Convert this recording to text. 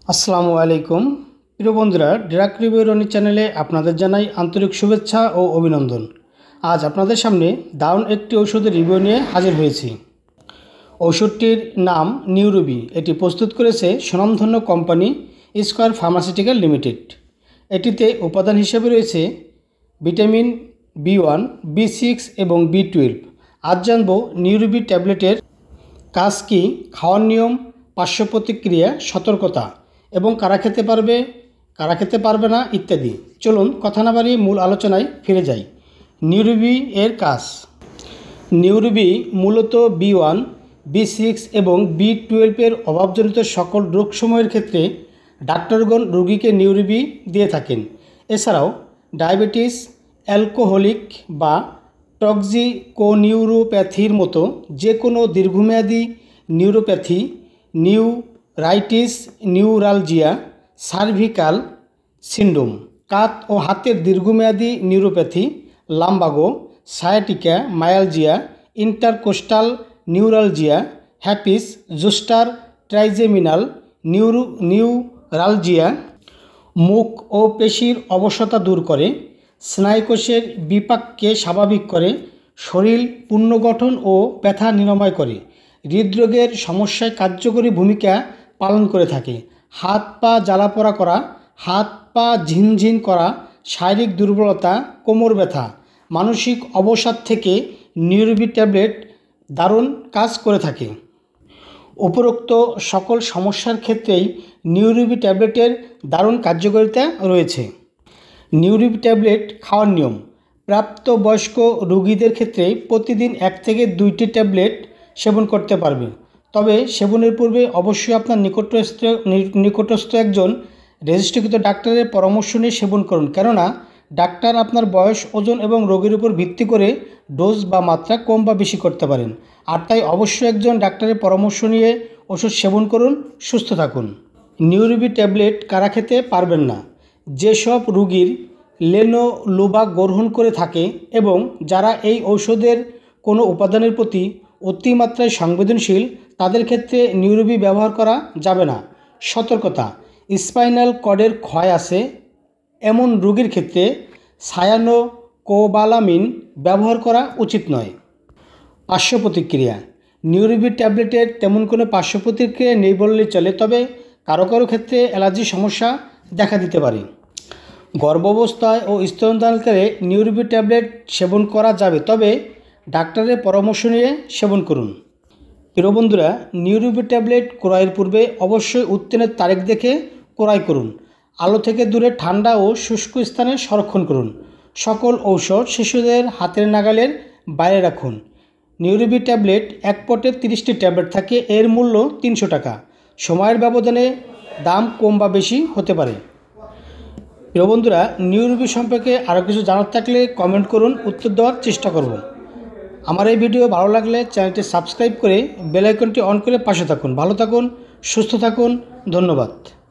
আসসালামু আলাইকুম প্রিয় বন্ধুরা, ড্রাগ রিভিউ রনি চ্যানেলে আপনাদের জানাই আন্তরিক শুভেচ্ছা ও অভিনন্দন। আজ আপনাদের সামনে দারুণ একটি ঔষধের রিভিউ নিয়ে হাজির হয়েছি। ঔষধটির নাম নিউরুবি। এটি প্রস্তুত করেছে স্বনামধন্য কোম্পানি স্কয়ার ফার্মাসিউটিক্যাল লিমিটেড। এটিতে উপাদান হিসেবে রয়েছে ভিটামিন B1, B6 এবং B12। আজ জানব নিউরুবি ট্যাবলেটের কাজ কী, খাওয়ার নিয়ম, পার্শ্ব প্রতিক্রিয়া, সতর্কতা এবং কারা খেতে পারবে কারা খেতে পারবে না ইত্যাদি। চলুন কথা না বাড়িয়ে মূল আলোচনায় ফিরে যাই। নিউরুবি এর কাজ। নিউরুবি মূলত B1, B6 এবং B12 এর অভাবজনিত সকল রোগসমূহের ক্ষেত্রে ডাক্তারগণ রোগীকে নিউরুবি দিয়ে থাকেন। এছাড়াও ডায়াবেটিস, অ্যালকোহলিক বা টক্সিকোনিউরোপ্যাথির মতো যে কোনো দীর্ঘমেয়াদী neuropathy, neuritis, neuralgia, cervical syndrome, কাঁধ ও হাতের দীর্ঘমেয়াদী neuropathy, lumbago, sciatica, myalgia, intercostal neuralgia, herpes zoster trigeminal neuralgia, মুখ ও পেশির অবশতা দূর করে, স্নায়ুকোষের বিপাককে স্বাভাবিক করে, শরীর পুনর্গঠন ও ব্যথা নিরাময় করে, হৃদরোগের সমস্যায় কার্যকরী ভূমিকা পালন করে থাকে, হাত পা জ্বালাপোড়া করা, হাত পা ঝিনঝিন করা, শারীরিক দুর্বলতা, কোমর ব্যথা, মানসিক অবসাদ থেকে নিউরুবি ট্যাবলেট দারুণ কাজ করে থাকে। উপরোক্ত সকল সমস্যার ক্ষেত্রেই নিউরুবি ট্যাবলেটের দারুণ কার্যকারিতা রয়েছে। নিউরুবি ট্যাবলেট খাওয়ার নিয়ম। প্রাপ্তবয়স্ক রোগীদের ক্ষেত্রে প্রতিদিন 1 থেকে 2টি ট্যাবলেট সেবন করতে পারবে। তবে সেবনের পূর্বে অবশ্যই আপনার নিকটস্থ একজন রেজিস্ট্রিকৃত ডাক্তারের পরামর্শ নিয়ে সেবন করুন, কেননা ডাক্তার আপনার বয়স, ওজন এবং রোগের উপর ভিত্তি করে ডোজ বা মাত্রা কম বা বেশি করতে পারেন। আর তাই অবশ্যই একজন ডাক্তারের পরামর্শ নিয়ে ওষুধ সেবন করুন, সুস্থ থাকুন। নিউরুবি ট্যাবলেট কারা খেতে পারবেন না? যেসব রোগীর লেনোলুবাক গ্রহণ করে থাকে এবং যারা এই ঔষধের কোনো উপাদানের প্রতি অতিমাত্রায় সংবেদনশীল, তাদের ক্ষেত্রে নিউরুবি ব্যবহার করা যাবে না। সতর্কতা: স্পাইনাল কর্ডের ক্ষয় আছে এমন রোগীর ক্ষেত্রে সায়ানোকোবালামিন ব্যবহার করা উচিত নয়। পার্শ্ব প্রতিক্রিয়া: নিউরুবি ট্যাবলেটের তেমন কোনো পার্শ্ব প্রতিক্রিয়া নেই বললেই চলে, তবে কারো কারো ক্ষেত্রে অ্যালার্জির সমস্যা দেখা দিতে পারে। গর্ভাবস্থায় ও স্তনদানকালে নিউরুবি ট্যাবলেট সেবন করা যাবে, তবে ডাক্তারের পরামর্শ নিয়ে সেবন করুন। প্রিয় বন্ধুরা, নিউরুবি ট্যাবলেট ক্রয়ের পূর্বে অবশ্যই উত্তীর্ণের তারিখ দেখে ক্রয় করুন। আলো থেকে দূরে ঠান্ডা ও শুষ্ক স্থানে সংরক্ষণ করুন। সকল ঔষধ শিশুদের হাতের নাগালের বাইরে রাখুন। নিউরুবি ট্যাবলেট এক পটে 30টি ট্যাবলেট থাকে। এর মূল্য 300 টাকা। সময়ের ব্যবধানে দাম কম বা বেশি হতে পারে। প্রিয় বন্ধুরা, নিউরুবি সম্পর্কে আরও কিছু জানার থাকলে কমেন্ট করুন, উত্তর দেওয়ার চেষ্টা করব। আমার এই ভিডিও ভালো লাগলে চ্যানেলটি সাবস্ক্রাইব করে বেল আইকনটি অন করে পাশে থাকুন। ভালো থাকুন, সুস্থ থাকুন, ধন্যবাদ।